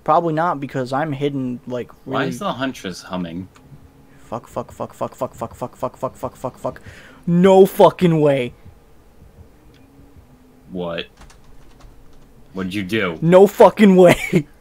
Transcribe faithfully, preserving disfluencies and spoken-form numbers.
Probably not, because I'm hidden, like, really... Why is the Huntress humming? Fuck, fuck, fuck, fuck, fuck, fuck, fuck, fuck, fuck, fuck, fuck, fuck. No fucking way. What? What'd you do? No fucking way.